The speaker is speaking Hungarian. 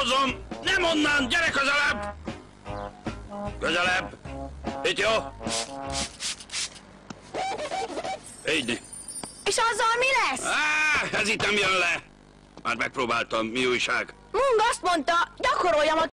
hozom! Nem onnan! Gyere közelebb! Közelebb! Itt jó? Így. És azzal mi lesz? Ez itt nem jön le! Már megpróbáltam, mi újság? Mung azt mondta, gyakoroljam a